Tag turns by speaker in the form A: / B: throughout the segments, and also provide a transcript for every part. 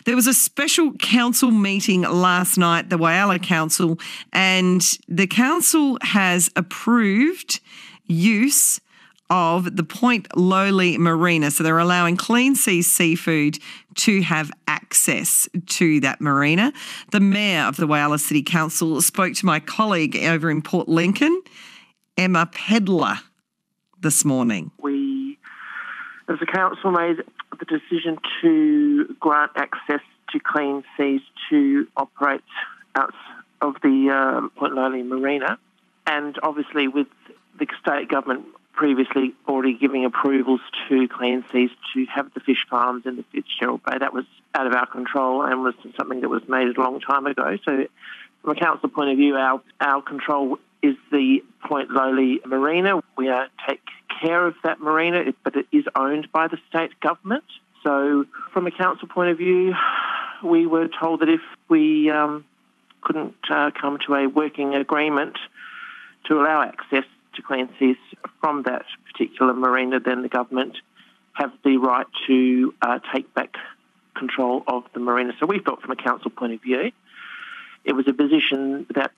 A: There was a special council meeting last night, the Whyalla Council, and the council has approved use of the Point Lowly Marina. So they're allowing Clean Seas Seafood to have access to that marina. The Mayor of the Whyalla City Council spoke to my colleague over in Port Lincoln, Emma Pedler, this morning.
B: We, as a council, made the decision to grant access to Clean Seas to operate out of the Point Lowly Marina. And obviously with the state government previously already giving approvals to Clean Seas to have the fish farms in the Fitzgerald Bay, that was out of our control and was something that was made a long time ago. So from a council point of view, our control is the Point Lowly Marina. We take care of that marina, but it is owned by the state government. So from a council point of view, we were told that if we couldn't come to a working agreement to allow access to Clean Seas from that particular marina, then the government have the right to take back control of the marina. So we felt from a council point of view, it was a position that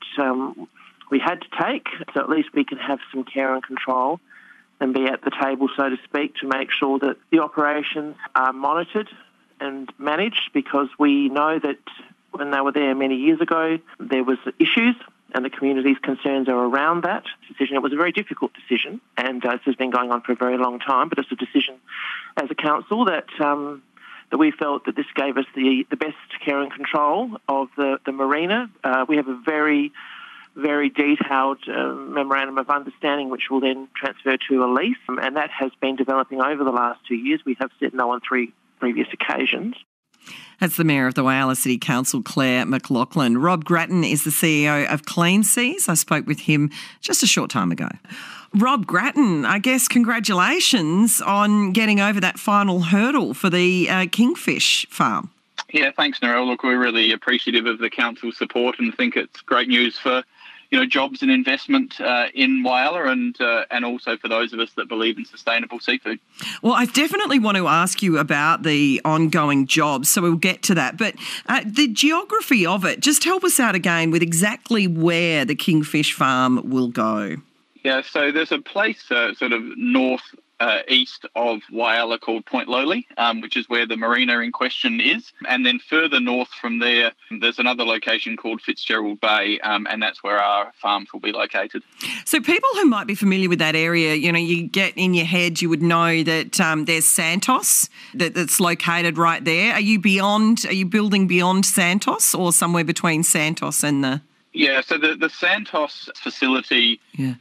B: we had to take, so at least we can have some care and control and be at the table, so to speak, to make sure that the operations are monitored and managed, because we know that when they were there many years ago, there was issues and the community's concerns are around that decision. It was a very difficult decision, and this has been going on for a very long time, but it's a decision as a council that we felt that this gave us the best care and control of the marina. We have a very, very detailed memorandum of understanding which will then transfer to a lease, and that has been developing over the last 2 years. We have said no on 3 previous occasions.
A: That's the Mayor of the Whyalla City Council, Claire McLaughlin. Rob Grattan is the CEO of Clean Seas. I spoke with him just a short time ago. Rob Grattan, I guess congratulations on getting over that final hurdle for the Kingfish farm.
C: Yeah, thanks, Narelle. Look, we're really appreciative of the council's support and think it's great news for jobs and investment in Whyalla and also for those of us that believe in sustainable seafood. Well,
A: I definitely want to ask you about the ongoing jobs, so we'll get to that. But the geography of it, just help us out again with exactly where the Kingfish farm will go.
C: Yeah, so there's a place sort of north east of Whyalla called Point Lowly, which is where the marina in question is. And then further north from there, there's another location called Fitzgerald Bay, and that's where our farms will be located.
A: So people who might be familiar with that area, you get in your head, you would know that there's Santos that's located right there. Are you building beyond Santos or somewhere between Santos and the...
C: Yeah, so the Santos facility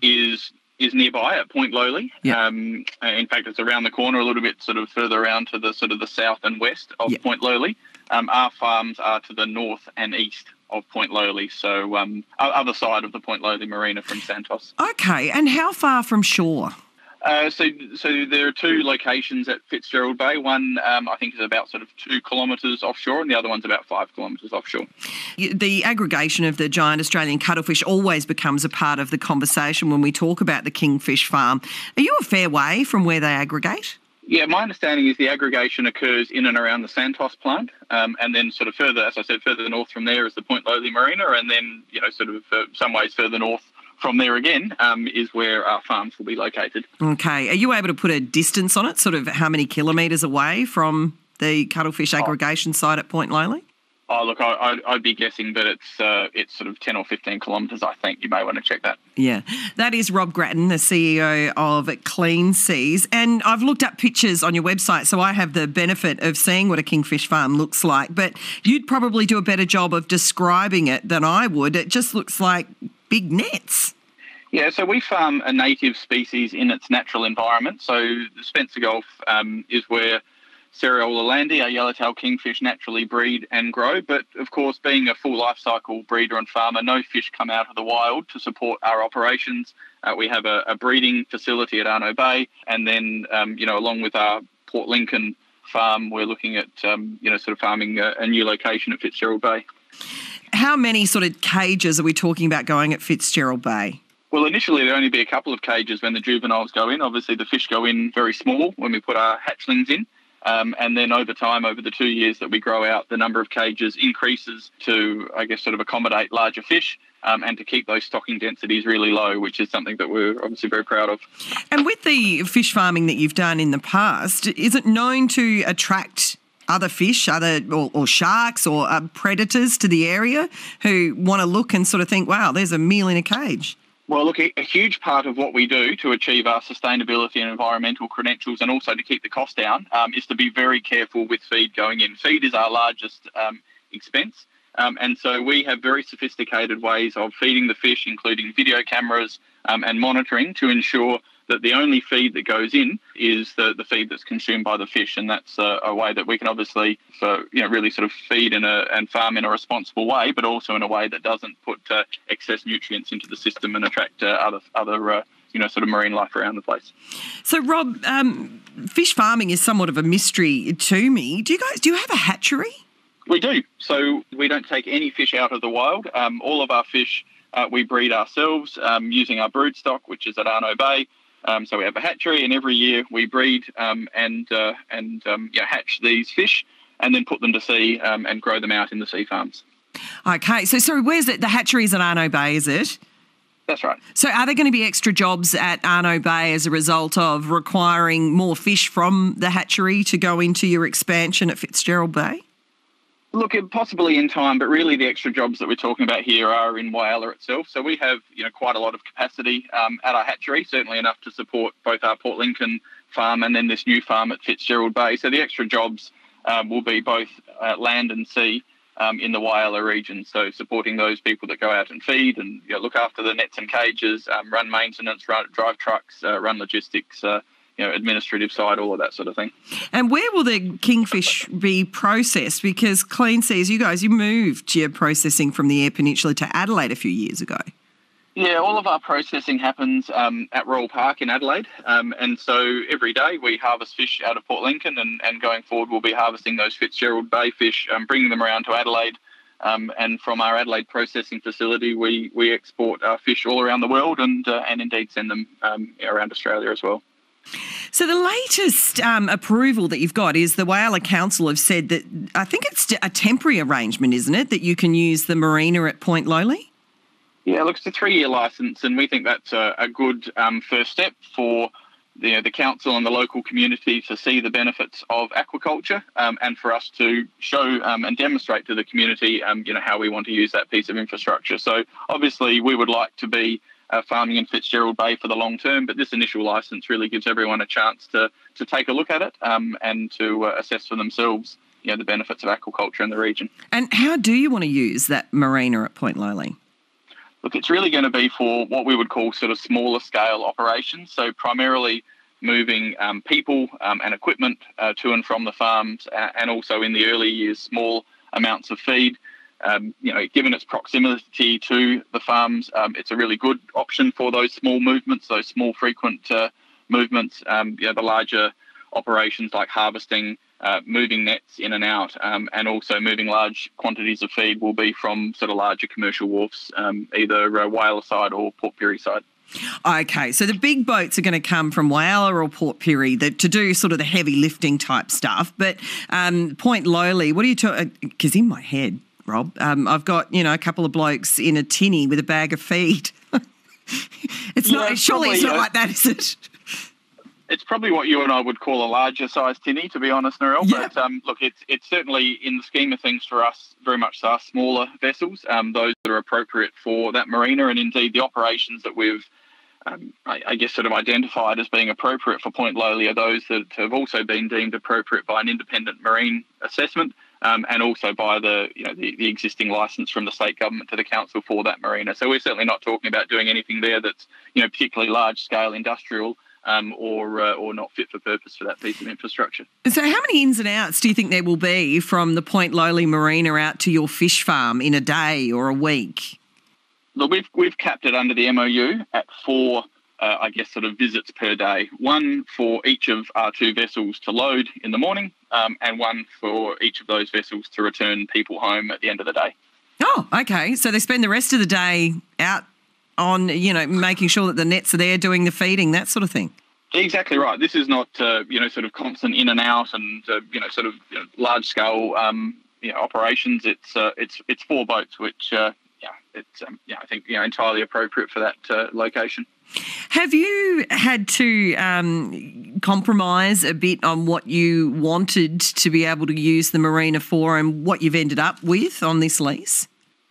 C: is nearby at Point Lowly.
A: Yeah.
C: In fact, it's around the corner a little bit, sort of further around to the sort of the south and west of Point Lowly. Our farms are to the north and east of Point Lowly, so other side of the Point Lowly Marina from Santos.
A: Okay, and how far from shore?
C: So there are 2 locations at Fitzgerald Bay. One, I think, is about sort of 2 kilometres offshore, and the other one's about 5 kilometres offshore.
A: The aggregation of the giant Australian cuttlefish always becomes a part of the conversation when we talk about the Kingfish farm. Are you a fair way from where they aggregate?
C: Yeah, my understanding is the aggregation occurs in and around the Santos plant, and then sort of further, as I said, further north from there is the Point Lowly Marina, and then, sort of some ways further north from there again is where our farms will be located. Okay.
A: Are you able to put a distance on it, sort of how many kilometres away from the cuttlefish aggregation site at Point Lowly?
C: Oh, look, I'd be guessing, but it's sort of 10 or 15 kilometres, I think. You may want to check that.
A: Yeah. That is Rob Grattan, the CEO of Clean Seas. And I've looked up pictures on your website, so I have the benefit of seeing what a kingfish farm looks like. But you'd probably do a better job of describing it than I would. It just looks like big nets.
C: Yeah, so we farm a native species in its natural environment. So the Spencer Gulf is where Seriola landi, our yellowtail kingfish, naturally breed and grow. But, of course, being a full life cycle breeder and farmer, no fish come out of the wild to support our operations. We have a breeding facility at Arno Bay. And then, along with our Port Lincoln farm, we're looking at, sort of farming a new location at Fitzgerald Bay.
A: How many sort of cages are we talking about going at Fitzgerald Bay?
C: Well, initially there'll only be a couple of cages when the juveniles go in. Obviously the fish go in very small when we put our hatchlings in. And then over time, over the 2 years that we grow out, the number of cages increases to, I guess, sort of accommodate larger fish and to keep those stocking densities really low, which is something that we're obviously very proud of.
A: And with the fish farming that you've done in the past, is it known to attract other fish, or sharks or predators to the area who want to look and sort of think, wow, there's a meal in a cage?
C: Well, look, a huge part of what we do to achieve our sustainability and environmental credentials, and also to keep the cost down, is to be very careful with feed going in. Feed is our largest expense, and so we have very sophisticated ways of feeding the fish, including video cameras and monitoring, to ensure that the only feed that goes in is the feed that's consumed by the fish, and that's a way that we can obviously, really sort of feed and farm in a responsible way, but also in a way that doesn't put excess nutrients into the system and attract other sort of marine life around the place.
A: So, Rob, fish farming is somewhat of a mystery to me. Do you have a hatchery?
C: We do. So we don't take any fish out of the wild. All of our fish we breed ourselves using our brood stock, which is at Arno Bay. So we have a hatchery, and every year we breed and hatch these fish and then put them to sea and grow them out in the sea farms.
A: Okay, so sorry, where's it? The hatchery's at Arno Bay, is it?
C: That's right.
A: So are there going to be extra jobs at Arno Bay as a result of requiring more fish from the hatchery to go into your expansion at Fitzgerald Bay?
C: Look, possibly in time, but really the extra jobs that we're talking about here are in Whyalla itself. So we have, quite a lot of capacity at our hatchery, certainly enough to support both our Port Lincoln farm and then this new farm at Fitzgerald Bay. So the extra jobs will be both land and sea in the Whyalla region. So supporting those people that go out and feed and look after the nets and cages, run maintenance, drive trucks, run logistics, administrative side, all of that sort of thing.
A: And where will the kingfish be processed? Because Clean Seas, you moved your processing from the Eyre Peninsula to Adelaide a few years ago.
C: Yeah, all of our processing happens at Royal Park in Adelaide. And so every day we harvest fish out of Port Lincoln, and going forward we'll be harvesting those Fitzgerald Bay fish, bringing them around to Adelaide. And from our Adelaide processing facility, we export our fish all around the world and indeed send them around Australia as well.
A: So the latest approval that you've got is the Whyalla Council have said that, I think it's a temporary arrangement, isn't it, that you can use the marina at Point Lowly?
C: Yeah, look, it's a 3-year licence, and we think that's a good first step for the council and the local community to see the benefits of aquaculture, and for us to show and demonstrate to the community, how we want to use that piece of infrastructure. So obviously we would like to be farming in Fitzgerald Bay for the long term, but this initial licence really gives everyone a chance to take a look at it and to assess for themselves the benefits of aquaculture in the region. And
A: how do you want to use that marina at Point Lowly?
C: Look, it's really going to be for what we would call sort of smaller scale operations, so primarily moving people and equipment to and from the farms, and also in the early years small amounts of feed. Given its proximity to the farms, it's a really good option for those small movements, those small frequent movements. The larger operations like harvesting, moving nets in and out, and also moving large quantities of feed will be from sort of larger commercial wharfs, either Whyalla side or Port Pirie side.
A: Okay, so the big boats are going to come from Whyalla or Port Pirie to do sort of the heavy lifting type stuff. But Point Lowly, what are you talking? Because in my head, Rob, I've got, a couple of blokes in a tinny with a bag of feed. Surely it's not like that, is it?
C: It's probably what you and I would call a larger size tinny, to be honest, Narelle. Yeah. But look, it's certainly in the scheme of things for us, very much so, smaller vessels, those that are appropriate for that marina, and indeed the operations that we've sort of identified as being appropriate for Point Lowly are those that have also been deemed appropriate by an independent marine assessment, and also by the existing licence from the state government to the council for that marina. So we're certainly not talking about doing anything there that's particularly large scale industrial or not fit for purpose for that piece of infrastructure.
A: So how many ins and outs do you think there will be from the Point Lowly marina out to your fish farm in a day or a week?
C: Look, we've capped it under the MOU at 4 sort of visits per day. One for each of our 2 vessels to load in the morning, and one for each of those vessels to return people home at the end of the day.
A: Oh, okay. So they spend the rest of the day out on, making sure that the nets are there, doing the feeding, that sort of thing.
C: Exactly right. This is not, sort of constant in and out and, large scale, operations. It's 4 boats, which, I think, entirely appropriate for that location.
A: Have you had to compromise a bit on what you wanted to be able to use the marina for and what you've ended up with on this lease?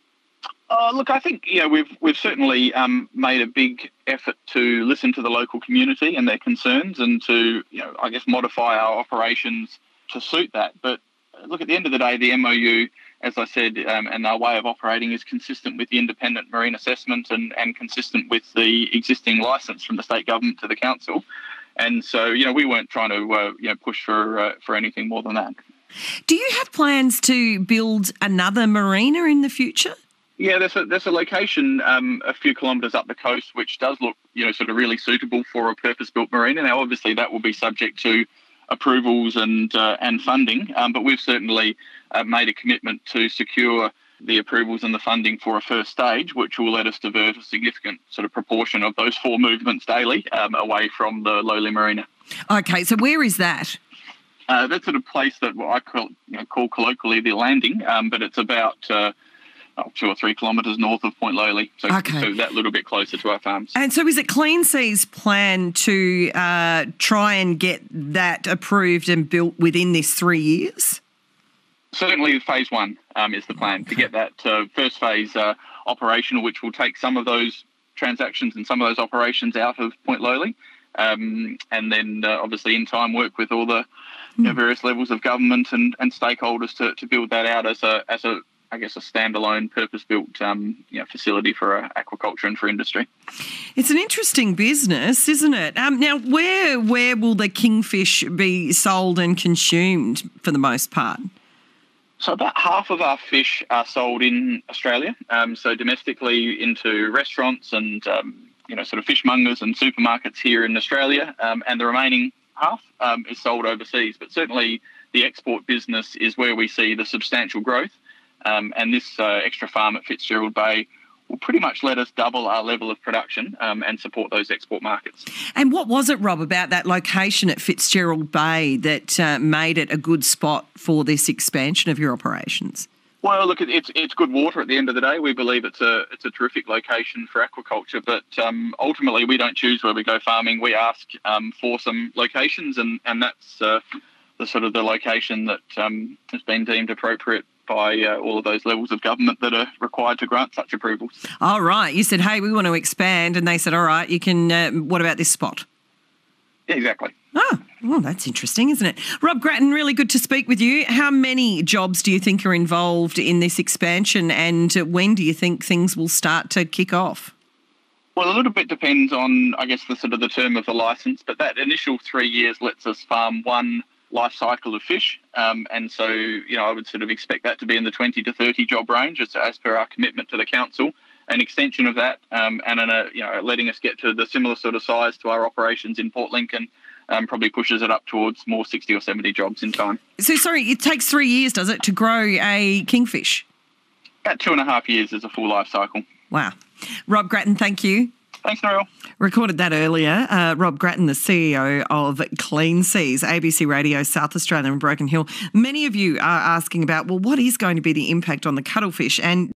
C: Look, I think we've certainly made a big effort to listen to the local community and their concerns, and to modify our operations to suit that. But look, at the end of the day, the MOU, as I said, and our way of operating is consistent with the independent marine assessment and consistent with the existing licence from the state government to the council. And so, we weren't trying to push for anything more than that.
A: Do you have plans to build another marina in the future?
C: Yeah, there's a location a few kilometres up the coast which does look, sort of really suitable for a purpose-built marina. Now, obviously, that will be subject to approvals and funding, but we've certainly made a commitment to secure the approvals and the funding for a first stage, which will let us divert a significant sort of proportion of those 4 movements daily away from the Lowly Marina. Okay,
A: so where is that?
C: That's at a place that I call colloquially the landing, but it's about 2 or 3 kilometres north of Point Lowly, so that little bit closer to our farms.
A: And so is it Clean Seas' plan to try and get that approved and built within this 3 years?
C: Certainly phase 1 is the plan, to get that first phase operational, which will take some of those transactions and some of those operations out of Point Lowly, and then obviously in time work with all the various levels of government and stakeholders to build that out as a standalone purpose-built facility for aquaculture and for industry.
A: It's an interesting business, isn't it? Now, where will the kingfish be sold and consumed for the most part?
C: So about half of our fish are sold in Australia, so domestically into restaurants and sort of fishmongers and supermarkets here in Australia, and the remaining half is sold overseas. But certainly the export business is where we see the substantial growth. And this extra farm at Fitzgerald Bay will pretty much let us double our level of production and support those export markets.
A: And what was it, Rob, about that location at Fitzgerald Bay that made it a good spot for this expansion of your operations?
C: Well, look, it's good water at the end of the day. We believe it's a terrific location for aquaculture, but ultimately we don't choose where we go farming. We ask for some locations, and that's the sort of the location that has been deemed appropriate by all of those levels of government that are required to grant such approvals.
A: All right. You said, hey, we want to expand, and they said, all right, you can, what about this spot?
C: Yeah, exactly.
A: Oh, well, that's interesting, isn't it? Rob Grattan, really good to speak with you. How many jobs do you think are involved in this expansion, and when do you think things will start to kick off?
C: Well, a little bit depends on, the term of the licence, but that initial 3 years lets us farm one life cycle of fish, and so I would sort of expect that to be in the 20 to 30 job range as per our commitment to the council. An extension of that, and letting us get to the similar sort of size to our operations in Port Lincoln, probably pushes it up towards more 60 or 70 jobs in time.
A: So, sorry, it takes 3 years, does it, to grow a kingfish?
C: About 2.5 years is a full life cycle.
A: Wow. Rob Grattan, thank you.
C: Thanks, Noel.
A: Recorded that earlier. Rob Grattan, the CEO of Clean Seas, ABC Radio, South Australia and Broken Hill. Many of you are asking about, well, what is going to be the impact on the cuttlefish? And